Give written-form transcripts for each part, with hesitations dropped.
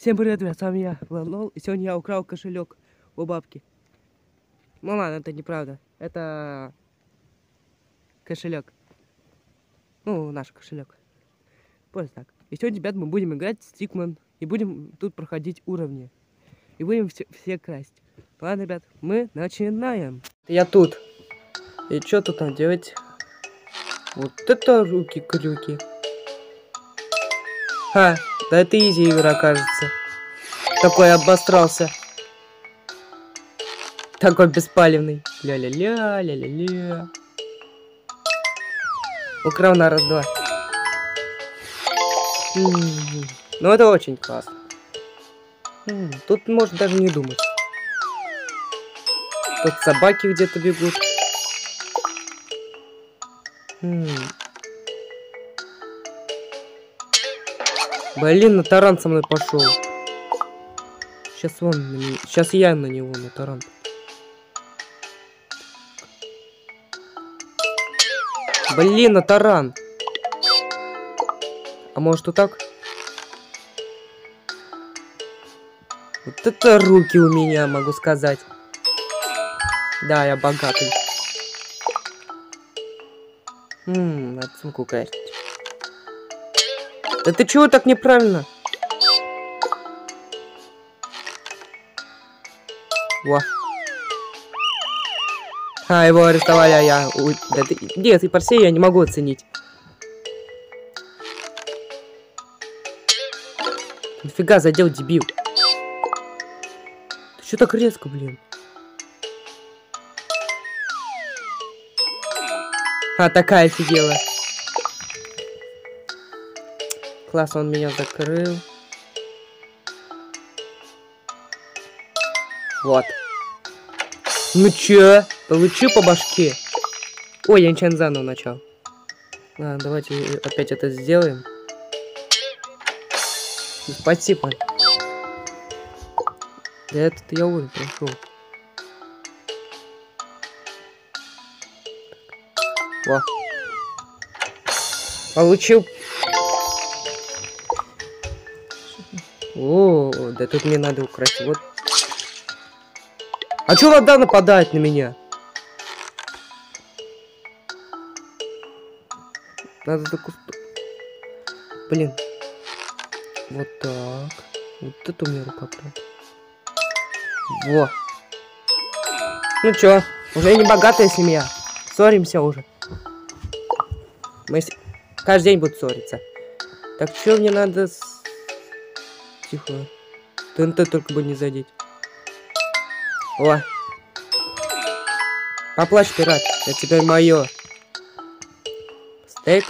Всем привет, ребят, с вами я, Лол, и сегодня я украл кошелек у бабки. Ну ладно, это неправда, это кошелек. Ну, наш кошелек. Просто так. И сегодня, ребят, мы будем играть в Stickman, и будем тут проходить уровни. И будем все красть. Ладно, ребят, мы начинаем. Я тут. И что тут надо делать? Вот это руки-крюки. Ха, да это изи игра, кажется. Такой обосрался. Такой беспалевный. Ля-ля-ля, ля-ля-ля. Украл на раз-два. Ну это очень классно. Тут можно даже не думать. Тут собаки где-то бегут. Блин, на таран со мной пошел. Сейчас я на него на таран. Блин, на таран. А может вот так? Вот это руки у меня, могу сказать. Да, я богатый. Надо сумку красть. Да ты чего так неправильно? Во. А, его арестовали, а я... Да ты... Где ты, Парсей, я не могу оценить. Нифига задел, дебил. Ты чё так резко, блин? А, такая офигела. Класс, он меня закрыл. Вот. Ну чё? Получи по башке. Ой, я ничего заново начал. Ладно, давайте опять это сделаем. Спасибо. Да этот я уровень прошел. Во. Получил. О, да тут мне надо украсть. Вот. А чё вода нападает на меня? Надо за кустом. Блин. Вот так. Вот это у меня рука прям. Во. Ну чё, уже не богатая семья. Ссоримся уже. Мы каждый день будут ссориться. Так чё мне надо... Тихо. ТНТ только бы не задеть. О. Поплачь, пират. Это теперь мое. Стейк.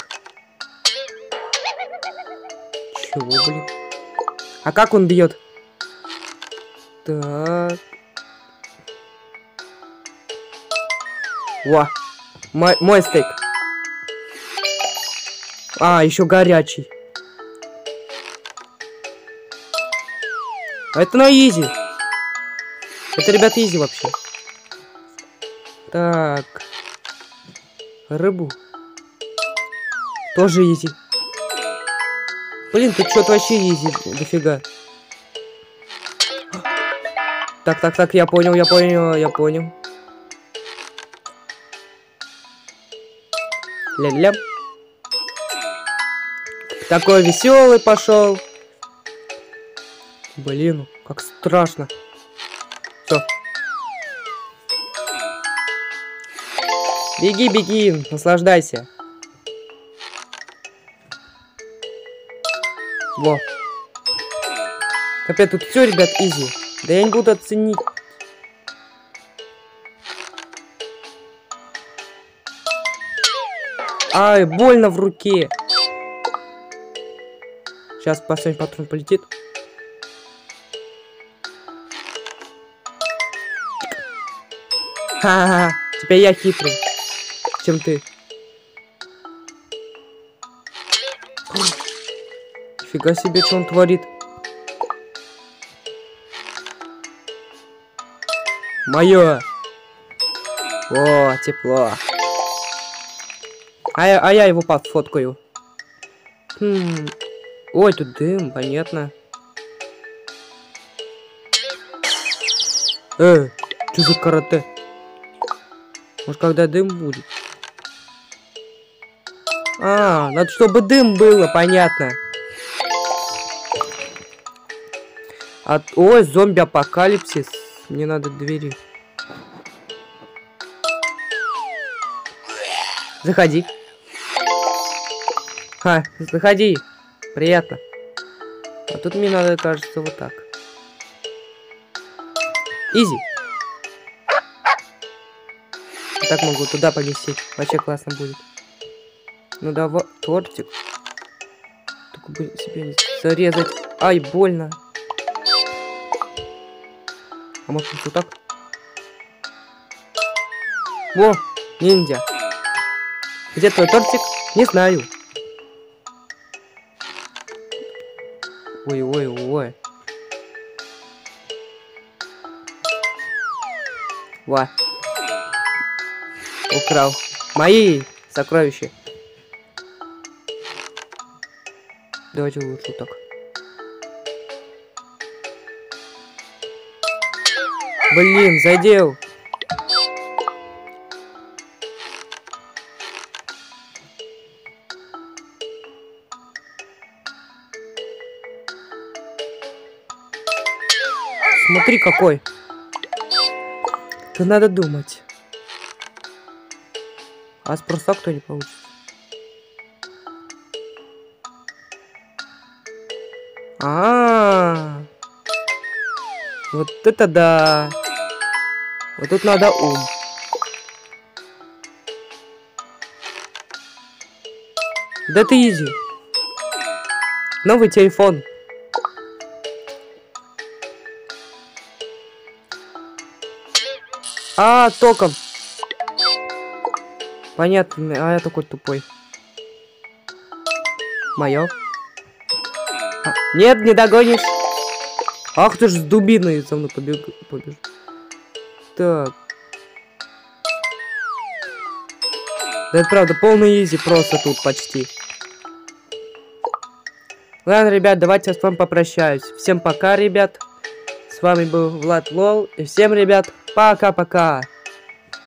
Чего, блин? А как он бьет? Так. Во. Мой стейк. А, еще горячий. А это на изи. Это, ребята, изи вообще. Так. Рыбу. Тоже изи. Блин, тут что-то вообще изи. Дофига. Так, я понял. Ля-ля. Такой веселый пошел. Блин, как страшно. Все. Беги, наслаждайся. Во. Капец, тут все, ребят, изи. Да я не буду оценить. Ай, больно в руке. Сейчас последний патрон полетит. Ха-ха-ха. Теперь я хитрый, чем ты. Нифига себе, что он творит. Мое. О, тепло. А я его подфоткаю. Ой, тут дым, понятно. Что за карате? Может, когда дым будет? А, надо, чтобы дым было, понятно. Ой, зомби-апокалипсис. Мне надо двери. Заходи. Заходи. Приятно. А тут мне надо, кажется, вот так. Изи. Вот так могу туда повесить. Вообще классно будет. Ну давай, тортик. Только бы себе не зарезать. Ай, больно. А может вот так? Во, ниндзя. Где твой тортик? Не знаю. Ой. Во. Украл. Мои сокровища. Давайте лучше так. Блин, задел. Смотри какой. Это надо думать. А спроса кто не получится. Вот это да. Вот тут надо ум. Да ты изи. Новый телефон. Током. Понятно, а я такой тупой. Моё. Нет, не догонишь. Ах ты ж с дубиной за мной побежишь. Так. Да это правда, полный изи просто тут почти. Ладно, ребят, давайте я с вами попрощаюсь. Всем пока, ребят. С вами был Влад Лол. И всем, ребят, пока-пока.